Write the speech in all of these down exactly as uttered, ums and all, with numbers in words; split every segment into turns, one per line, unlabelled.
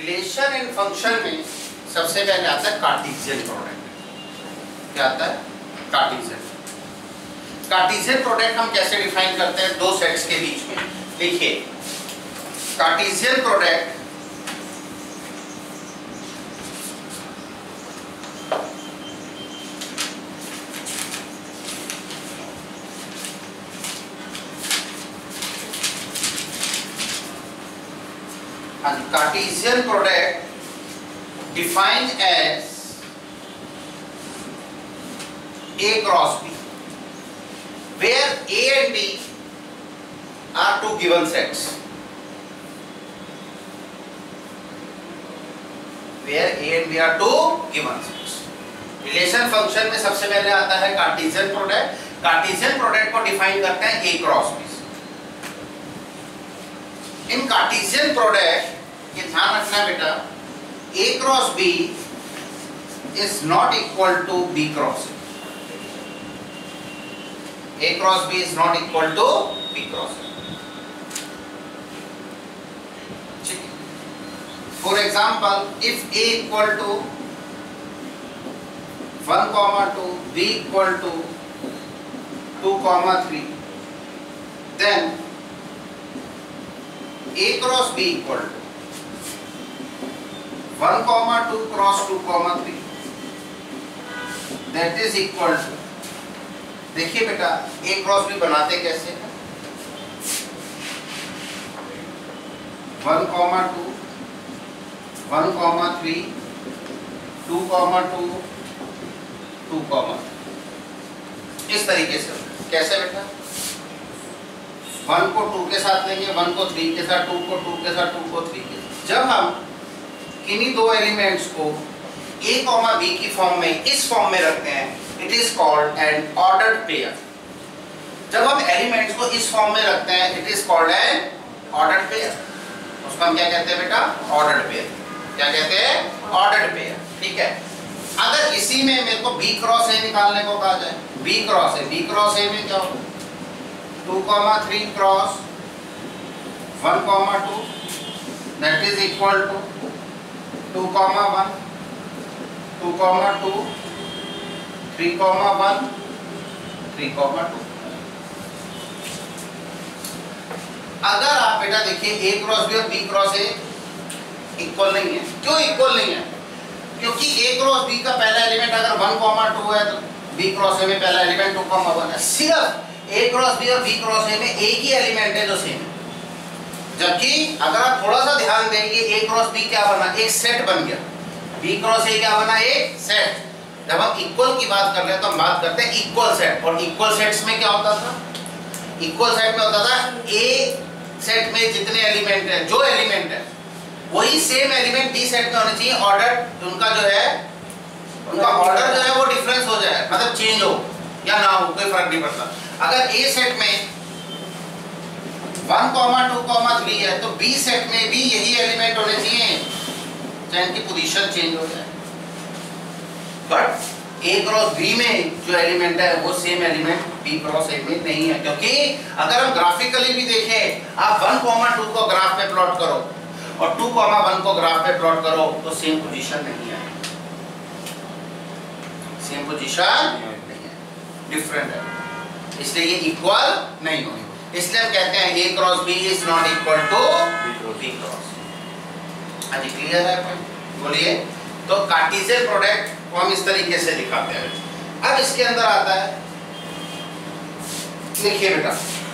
Relation and function में सबसे पहले आता है कार्टेशियन प्रोडक्ट। क्या आता है? कार्टेशियन। कार्टेशियन प्रोडक्ट हम कैसे डिफाइन करते हैं? दो सेट्स के बीच में लिखिए, Cartesian product Cartesian product defined as A cross B, where A and B are two given sets. Where A and B are two given sets. Relation function में सबसे पहले आता है Cartesian product. Cartesian product को define करते हैं A cross B. In Cartesian product ये ध्यान रखना बेटा, A cross B is not equal to B cross A. A cross B is not equal to B cross A. ठीक है। For example, if A equal to one comma two, B equal to two comma three, then A cross B equal to one comma two cross two comma three, that is equal to, देखिए बेटा A cross B बनाते कैसे हैं? One comma two, one comma three, two comma two, two comma, इस तरीके से। कैसे बेटा? वन को टू के साथ लेंगे, वन को थ्री के साथ, टू को टू के साथ, टू को थ्री के साथ। जब हम किन्हीं दो एलिमेंट्स को A कॉमा B की फॉर्म में इस फॉर्म में रखते हैं, it is called an ordered pair. जब हम एलिमेंट्स को इस फॉर्म में रखते हैं, it is called an ordered pair. उसको हम क्या कहते हैं बेटा? Ordered pair. क्या कहते हैं? Ordered pair. ठीक है। अगर इसी में मेरे को B क्रॉस A निकालने को कहा जाए, B cross A, B cross A में क्या होगा? Two comma three cross one comma two, that is equal to two comma one, two comma two, three comma one, three comma two. अगर आप बेटा देखिए A क्रॉस B और B cross A equal नहीं है। क्यों इक्वल नहीं है? क्योंकि A क्रॉस B का पहला एलिमेंट अगर वन कॉमा टू है तो B क्रॉस A में पहला एलिमेंट टू कॉमा वन है। सिर्फ A क्रॉस B और B क्रॉस A में एक ही एलिमेंट है जो सेम है। जबकि अगर आप थोड़ा सा ध्यान देंगे, A क्रॉस B क्या बना? एक सेट बन गया। B क्रॉस A क्या बना? एक सेट। जब हम इक्वल की बात कर रहे हैं तो हम बात करते हैं इक्वल सेट। और इक्वल सेट्स में क्या होता था? इक्वल सेट में होता था A सेट में जितने एलिमेंट है, जो एलिमेंट है वही सेम एलिमेंट B सेट में होने चाहिए। ऑर्डर उनका जो है, उनका ऑर्डर जो है वो डिफरेंस हो जाए, मतलब चेंज हो या ना हो, कोई फर्क नहीं पड़ता। अगर A सेट में one comma two comma three है तो B सेट में भी यही एलिमेंट होने चाहिए, चाहे इनकी पोजीशन चेंज हो जाए। बट A क्रॉस B में जो एलिमेंट है वो same element B cross A में नहीं है। क्योंकि अगर हम ग्राफिकली भी देखें, आप वन कॉमा टू को ग्राफ पे प्लॉट करो और टू कॉमा वन को ग्राफ पे प्लॉट करो तो सेम पोजीशन नहीं है, सेम पोजीशन नहीं है, डिफरेंट है। इसलिए ये इक्वल नहीं होगी। इसलिए हम कहते हैं A cross B is not equal to B cross. आज क्लियर है? बोलिए। तो कार्टेशियन प्रोडक्ट को हम इस तरीके से दिखाते हैं। अब इसके अंदर आता है, देखिए बेटा,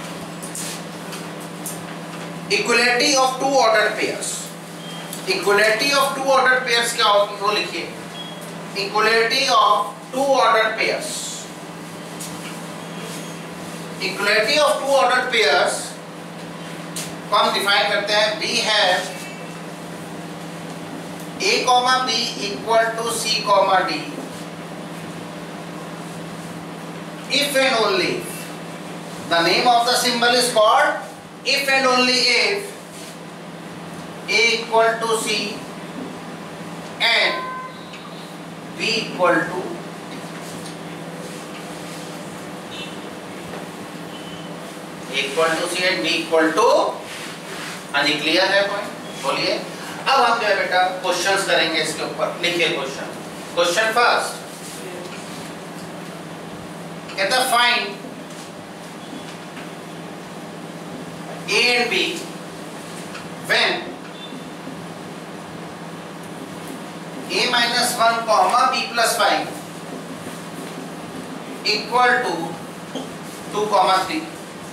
equality of two ordered pairs. Equality of two ordered pairs क्या होगी वो लिखिए। Equality of two ordered pairs, equality of two ordered pairs को हम डिफाइन करते हैं, we have A comma B equal to C comma D if and only, the name of the symbol is called if and only if A equal to C and B equal to A equal to C and B equal to, हाँ जी clear है point? बोलिए। अब हम जो है बेटा questions करेंगे इसके ऊपर। लिखिए क्वेश्चन। क्वेश्चन फर्स्ट कहता है find A and B when A minus one comma B plus five equal to two comma three.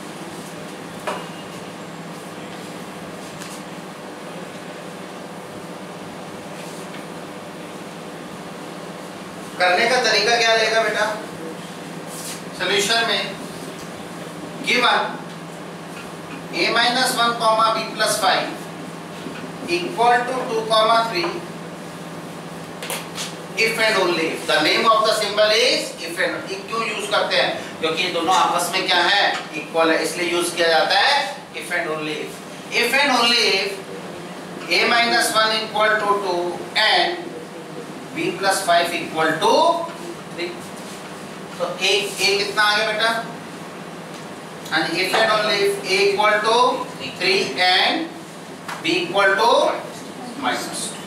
करने का तरीका क्या रहेगा बेटा? सॉल्यूशन में given A minus one comma B plus five equal to two comma three if and only if. The name of the symbol is if and. क्यों use करते हैं? क्योंकि ये दोनों आपस में क्या है? इक्वल है, इसलिए यूज किया जाता है if and only if. If and only if A minus one equal to two and B plus five equal to three. तो A A कितना आ गया बेटा? And if and only if A equal to three and B equal to minus two.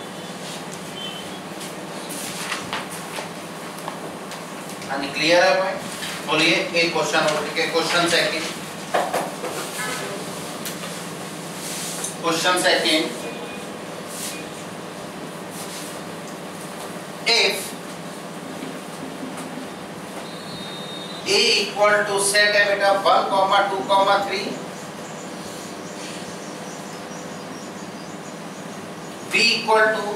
And clear है point? बोलिए एक question और ठीक है। Question second question second if A equal to set है बेटा one comma two comma three, B equal to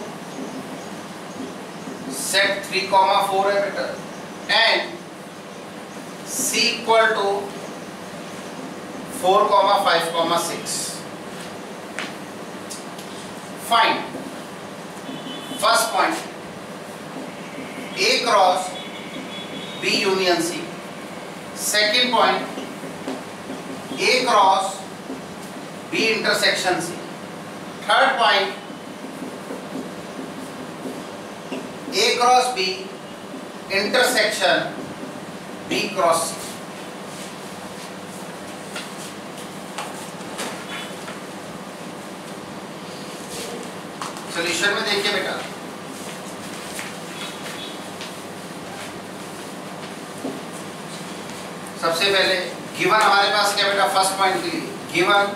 set three comma four है बेटा, and C equal to four comma five comma six. Find first point A cross B union C. Second point A cross B intersection C. Third point A cross B intersection B cross C. Solution में देखिए बेटा, सबसे पहले given हमारे पास क्या बेटा? First point के लिए given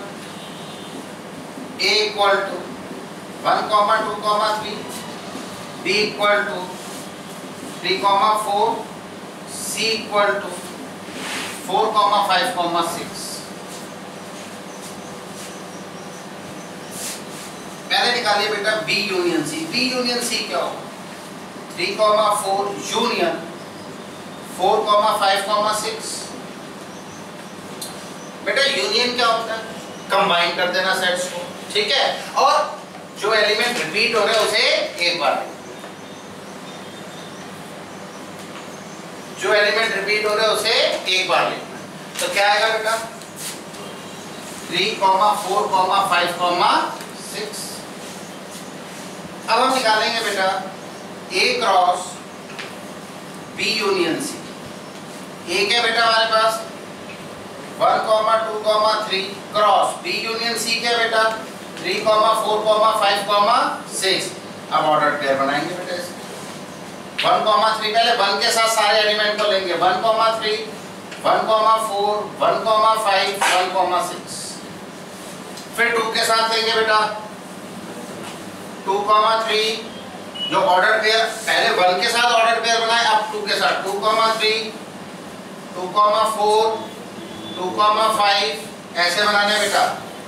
A equal to one comma two comma three, B equal to three comma four, C equal to four comma five comma six. पहले निकालिए बेटा B union C। B union C क्या होगा? Three comma four union four comma five comma six. बेटा union क्या होता है? Combine कर देना सेट्स को, ठीक है, और जो एलिमेंट रिपीट हो रहे हैं उसे एक बार, जो एलिमेंट रिपीट हो रहे हैं उसे एक बार लिखना। तो क्या आएगा बेटा? Three comma four comma five comma six. अब हम निकालेंगे बेटा A cross B union C। A क्या बेटा हमारे पास? One comma two comma three cross B union C क्या बेटा? Three comma four comma five comma six. अब ऑर्डर पेयर बनाएंगे बेटा इसके। वन कॉमा थ्री पहले वन के साथ सारे एलिमेंट को लेंगे, one comma three, one comma four, one comma five, one comma six. फिर टू के साथ लेंगे बेटा टू कॉमा थ्री, जो ऑर्डर पेयर पहले वन के साथ ऑर्डर पेयर बनाए, अब टू के साथ two comma three, two comma four, two comma five, ऐसे बनाने बेटा,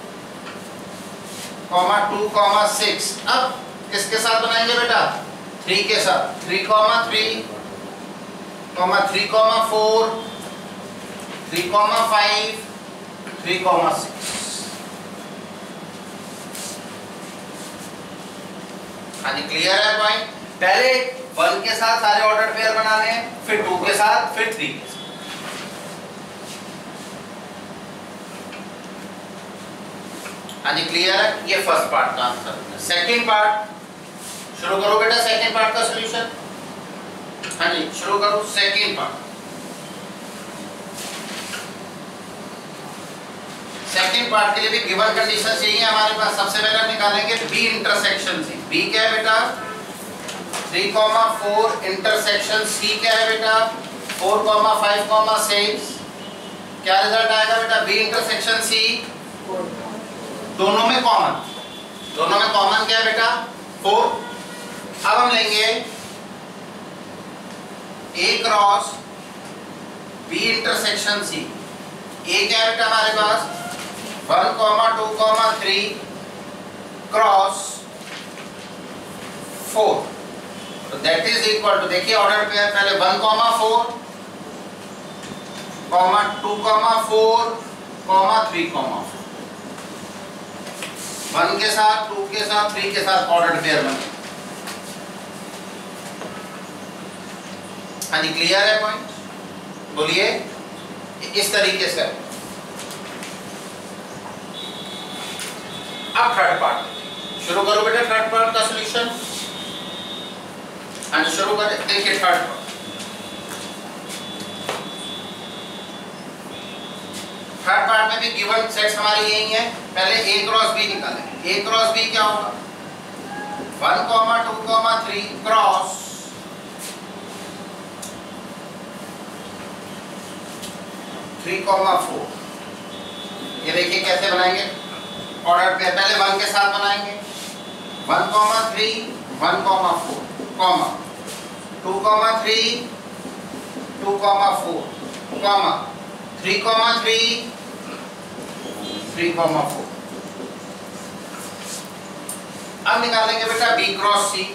कॉमा टू कॉमा सिक्स। अब किसके साथ बनाएंगे बेटा? थ्री के साथ, three comma three, comma three comma four, three comma five, three comma six. हाँ जी, क्लियर है पॉइंट? पहले वन के साथ सारे ऑर्डर पेयर बनाने हैं, फिर टू के साथ, फिर थ्री के साथ। हाँ जी, क्लियर है? ये फर्स्ट पार्ट का आंसर। सेकंड पार्ट शुरू करो बेटा, सेकंड पार्ट का सॉल्यूशन। हाँ जी, शुरू करो सेकंड पार्ट। सेकंड पार्ट के लिए भी गिवन कंडीशन चाहिए हमारे पास। सबसे पहले हम निकालेंगे बी इंटरसेक्शन सी। बी क्या है बेटा? Three comma four intersection C क्या है बेटा? Four comma five comma six. क्या रिजल्ट आएगा बेटा? बी इंटरसेक्शन सी दोनों में कॉमन, दोनों में कॉमन क्या है बेटा? फोर। अब हम लेंगे A cross B intersection C. A क्या है बेटा हमारे पास? One comma two comma three cross four, तो दैट इज इक्वल टू, देखिए ऑर्डर पेयर पहले one comma four comma two comma four comma three comma four, one के साथ टू के साथ थ्री के साथ ऑर्डर पेयर बने। हाँ जी, क्लियर है पॉइंट? बोलिए। इस तरीके से अब थर्ड पार्ट शुरू करो बेटा। थर्ड पार्ट का सॉल्यूशन हाँ जी शुरू करें। देखिए थर्ड पार्ट, थर्ड पार्ट में भी गिवन सेट्स हमारी यही है। पहले ए क्रॉस बी निकालेंगे। ए क्रॉस बी क्या होगा? One comma two comma three cross three comma four. ये देखिए कैसे बनाएंगे ऑर्डर पे। पहले वन के साथ बनाएंगे, one comma three one comma four comma two comma three two comma four comma three comma three three comma four. अब निकालेंगे बेटा B cross C.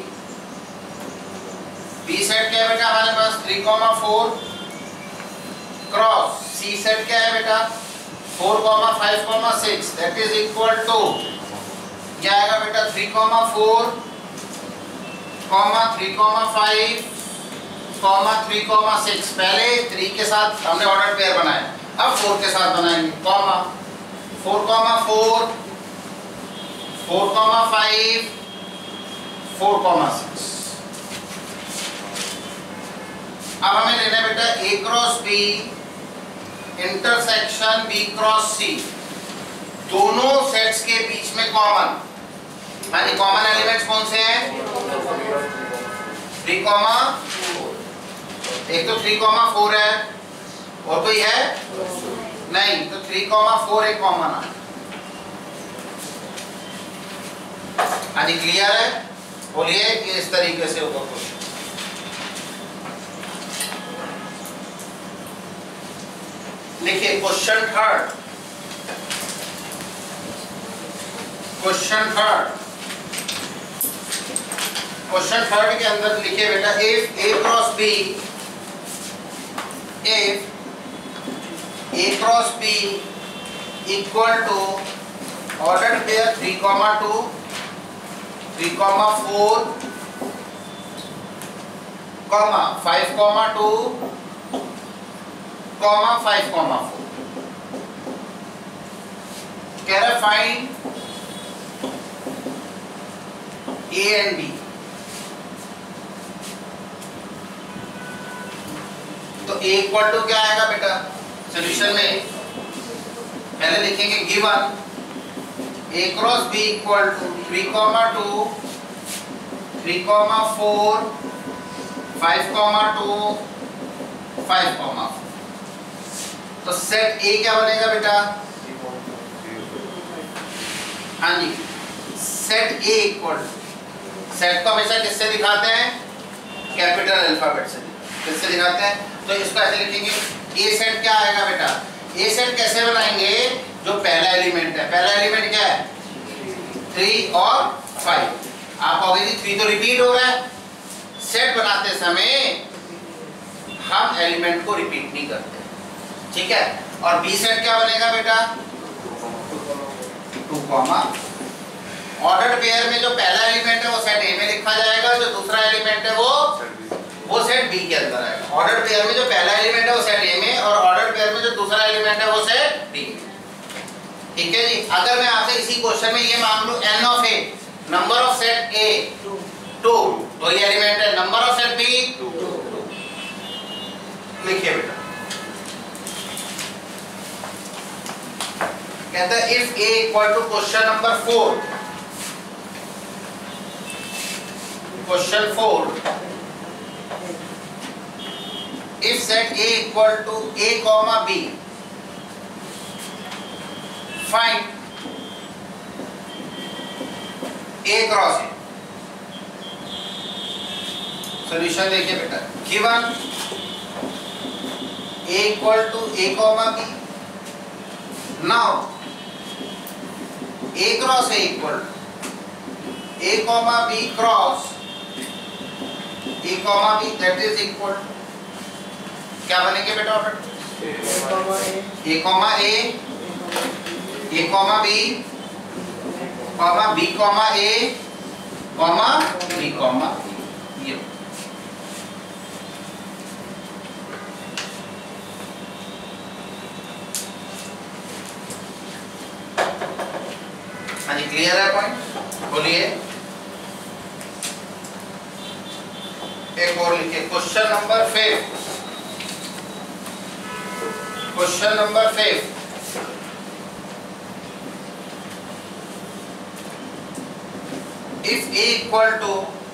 B set क्या है बेटा हमारे पास? Three comma four cross C set क्या है बेटा? Four comma five comma six, that is equal to क्या आएगा बेटा? Three comma four comma three comma five comma three comma six. पहले थ्री के साथ हमने ऑर्डर पेयर बनाया, अब फोर के साथ बनाएंगे, comma four comma four four comma five four comma six. अब हमें लेना है बेटा A cross B intersection B cross C. दोनों सेट्स के बीच में कॉमन, यानी कॉमन एलिमेंट्स कौन से हैं? थ्री कॉमा, एक तो थ्री कॉमा फोर है और कोई है नहीं, तो थ्री कॉमा फोर एक कॉमन है। हाँ जी क्लियर है? बोलिए कि इस तरीके से होगा क्वेश्चन। देखिए question third, question third question third के अंदर लिखिए बेटा if A cross B, if A cross B equal to order pair three comma two three comma four comma five comma two comma five comma four. कह रहा find A and B. तो ए equal to क्या आएगा बेटा solution में? पहले लिखेंगे given A cross B equal to three comma two three comma four five comma two five comma four. तो सेट ए क्या बनेगा बेटा? हाँ जी, सेट ए इक्वल, सेट को हमेशा किससे दिखाते हैं? कैपिटल अल्फाबेट से। किससे दिखाते हैं? तो इसको ऐसे लिखेंगे ए सेट क्या आएगा बेटा? ए सेट कैसे बनाएंगे? जो पहला एलिमेंट है, पहला एलिमेंट क्या है? थ्री और फाइव। आप कहोगे जी थ्री तो रिपीट हो रहा है। सेट बनाते समय हम एलिमेंट को रिपीट नहीं करते, ठीक है? और बी सेट क्या बनेगा बेटा? टू कॉमा, ऑर्डर्ड पेयर में जो पहला एलिमेंट है वो सेट ए में लिखा जाएगा, जो दूसरा एलिमेंट है वो वो सेट बी के अंदर आएगा। ऑर्डर्ड पेयर में जो पहला एलिमेंट है वो सेट ए में और ऑर्डर्ड पेयर में जो दूसरा एलिमेंट है वो सेट बी में, ठीक है जी? अगर मैं आपसे इसी क्वेश्चन में ये मांग लूं n of A, number of set A two, तो ये एलिमेंट है, number of set B two, लिखिए बेटा कहता है if a equal to question number four, question four, if set a equal to a comma b, find a cross a. Solution देखिए बेटा, given a equal to a comma b, now a cross a equal to a comma b cross a comma b, that is equal to क्या बनेंगे बेटा order? a comma a, a comma b, comma b comma a, comma b comma ये। हाँ जी, clear है point? बोलिए। एक और लिखिए, question number five, question number five, if a equal to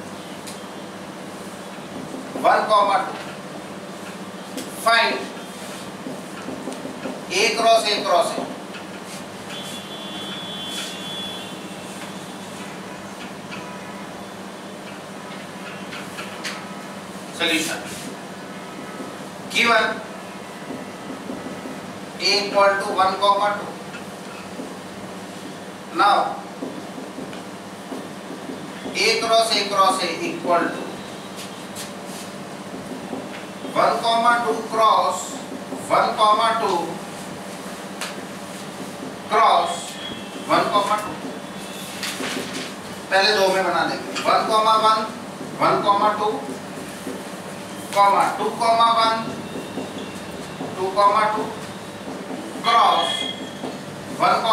one comma two, find a cross a cross a. Solution, given a equal to one comma two, now a cross a cross a equal to one comma two cross one comma two cross one comma two। पहले दो में बना देंगे, one comma one, one comma two, comma two comma one, two comma two cross one